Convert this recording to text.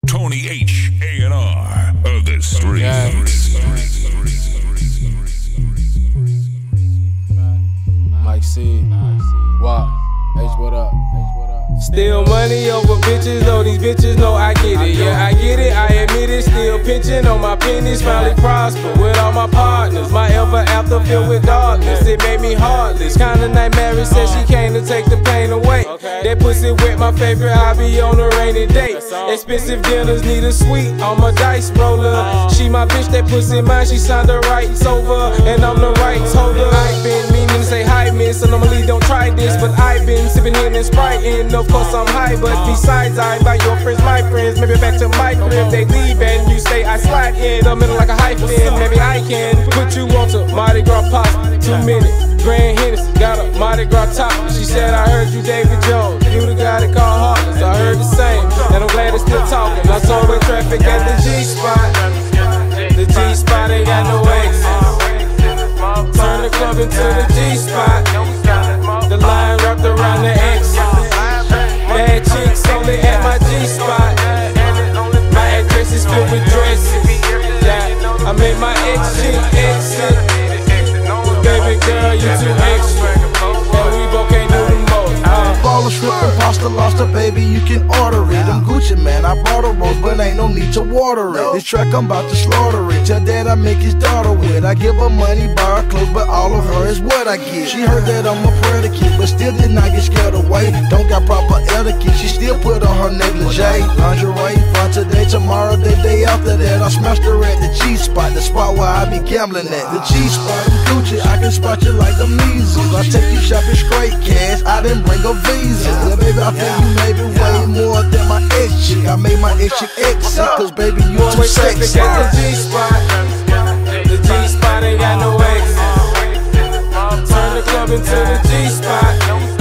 Tony H. A&R of the streets. Mike C. What? H, what up? Still money over bitches, though these bitches know I get it. Yeah, I get it, I admit it. Still pinching on my pennies, finally prosper with all my partners. My ever after filled with darkness, it made me heartless. Kinda nightmarish, said she came to take the pain away. That pussy wet, my favorite hobby on a rainy day. Expensive dinners need a sweet on my dice roller. She my bitch, that pussy mine, she signed the rights over, and I'm the rights holder. I've been meaning to say hi, miss, so normally don't try this, but I've been sipping in and Sprite, and of course I'm high, but besides I invite your friends, my friends, maybe back to my crib. They leave and you say I slide in the middle like a hyphen. Maybe I can put you on to Mardi Gras pasta. 2 minutes, Grand Hennessy, got a Mardi Gras top. She said I heard you David Jones, you the guy that called Heartless. I heard the same, and I'm glad it's still talking. I saw the traffic at the G-spot. The G-spot ain't got no exit. Turn the club into the G-spot. The line wrapped around the exit. Bad chicks only at my G-spot. My address is filled with dresses. Yeah, I made my ex-chick exit. Baby girl, you too extra, and we both can't do the most. Baller, shrimp, and pasta, lobster, baby, you can order it. I'm Gucci, man, I brought a rose, but ain't no need to water it. This track, I'm about to slaughter it. Tell dad I make his daughter with. I give her money, buy her clothes, but all of her is what I get. She heard that I'm a predicate, but still did not get scared away. Don't got proper etiquette, she still put on her negligee. Lingerie, fun today, tomorrow, the day after that. I smashed her at the G-spot, the spot where I be gambling at. The G-spot, I'm Gucci, I can spot you like the measles. I take you shopping straight cash, I didn't bring a visa. Yeah, baby, I think you made it way more than my ex-chick. I made my ex-chick exit, cause baby, you too sexy. At the G-spot, the G-spot ain't got no exit. Turn the club into the G-spot.